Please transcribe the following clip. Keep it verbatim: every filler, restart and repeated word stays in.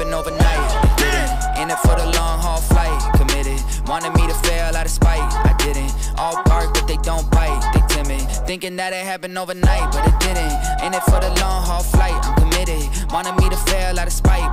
happen overnight. They didn't. In it for the long haul flight. Committed. Wanted me to fail out of spite. I didn't. All bark but they don't bite. They timid. Thinking that it happened overnight, but it didn't. In it for the long haul flight. I'm committed. Wanted me to fail out of spite,